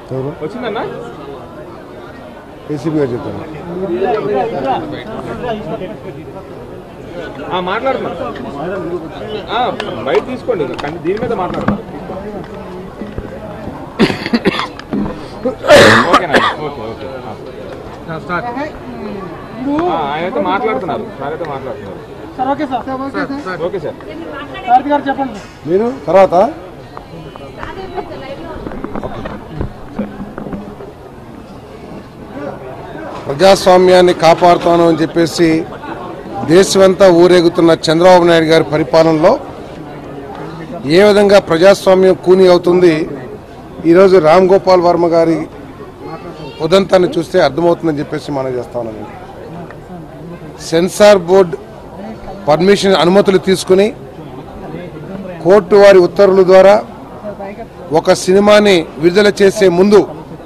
వచ్చిందన్నా ACB గారు చెప్తాను మాట్లాడుతున్నా బయట తీసుకోండి దీని మీద మాట్లాడుతున్నా ఓకేనా ఓకే ఆయన అయితే మాట్లాడుతున్నారు సార్ అయితే మాట్లాడుతున్నారు ఓకే సార్ చెప్పండి మీరు తర్వాత ప్రజాస్వామ్యాన్ని కాపాడుతాను అని చెప్పేసి దేశమంతా ఊరేగుతున్న చంద్రబాబు నాయుడు గారి పరిపాలనలో ఏ విధంగా ప్రజాస్వామ్యం కూని అవుతుంది ఈరోజు రామ్ గోపాల్ వర్మ గారి ఉదంతాన్ని చూస్తే అర్థమవుతుందని చెప్పేసి మనం చేస్తా ఉన్నాను. సెన్సార్ బోర్డు పర్మిషన్ అనుమతులు తీసుకుని కోర్టు వారి ఉత్తర్వుల ద్వారా ఒక సినిమాని విడుదల చేసే ముందు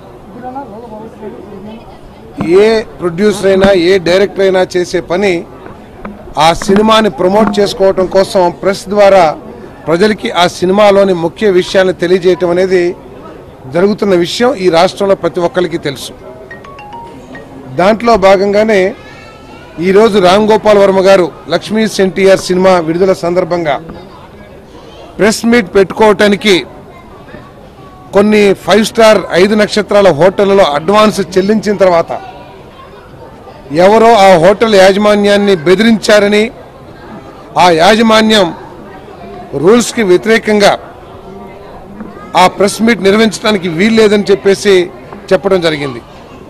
ఏ ప్రొడ్యూసర్ అయినా ఏ డైరెక్టర్ అయినా చేసే పని ఆ సినిమాని ప్రమోట్ చేసుకోవటం కోసం ప్రెస్ ద్వారా ప్రజలకి ఆ సినిమాలోని ముఖ్య విషయాలను తెలియజేయటం అనేది జరుగుతున్న విషయం ఈ రాష్ట్రంలో ప్రతి ఒక్కరికి తెలుసు. దాంట్లో భాగంగానే ఈరోజు రామ్ గోపాల్ వర్మ గారు లక్ష్మీ ఎన్టీఆర్ సినిమా విడుదల సందర్భంగా ప్రెస్ మీట్ పెట్టుకోవటానికి కొన్ని 5 స్టార్ 5 నక్షత్రాల హోటళ్లలో అడ్వాన్స్ చెల్లించిన తర్వాత ఎవరో ఆ హోటల్ యాజమాన్యాన్ని బెదిరించారని ఆ యాజమాన్యం రూల్స్కి వ్యతిరేకంగా ఆ ప్రెస్ మీట్ నిర్వహించడానికి వీల్లేదని చెప్పేసి చెప్పడం జరిగింది.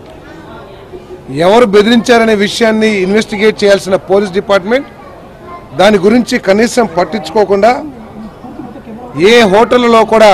ఎవరు బెదిరించారనే విషయాన్ని ఇన్వెస్టిగేట్ చేయాల్సిన పోలీస్ డిపార్ట్మెంట్ దాని గురించి కనీసం పట్టించుకోకుండా ఏ హోటల్లో కూడా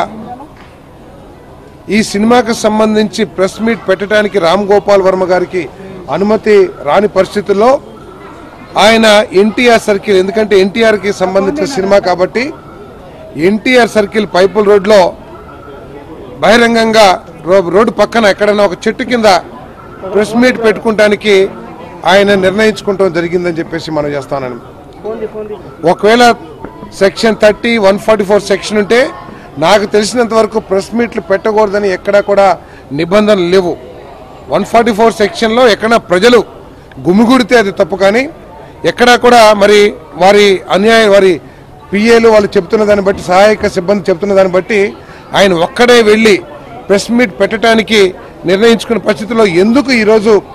ఈ సినిమాకి సంబంధించి ప్రెస్ మీట్ పెట్టడానికి రామ్ గోపాల్ వర్మ గారికి అనుమతి రాని పరిస్థితుల్లో ఆయన ఎన్టీఆర్ సర్కిల్, ఎందుకంటే ఎన్టీఆర్కి సంబంధించిన సినిమా కాబట్టి ఎన్టీఆర్ సర్కిల్ పైపుల్ రోడ్లో బహిరంగంగా రోడ్డు పక్కన ఎక్కడైనా ఒక చెట్టు కింద ప్రెస్ మీట్ పెట్టుకోవడానికి ఆయన నిర్ణయించుకోవడం జరిగిందని చెప్పేసి మనం చేస్తానని. ఒకవేళ సెక్షన్ 30, 144 సెక్షన్ ఉంటే నాకు తెలిసినంత వరకు ప్రెస్ మీట్లు పెట్టకూడదని ఎక్కడా కూడా నిబంధనలు లేవు. 144 సెక్షన్లో ఎక్కడా ప్రజలు గుమిగూడితే అది తప్పు, కానీ ఎక్కడా కూడా మరి వారి పిఏలు వాళ్ళు చెప్తున్న దాన్ని బట్టి, సహాయక సిబ్బంది చెప్తున్న దాన్ని బట్టి ఆయన ఒక్కడే వెళ్ళి ప్రెస్ మీట్ పెట్టడానికి నిర్ణయించుకున్న పరిస్థితుల్లో ఎందుకు ఈరోజు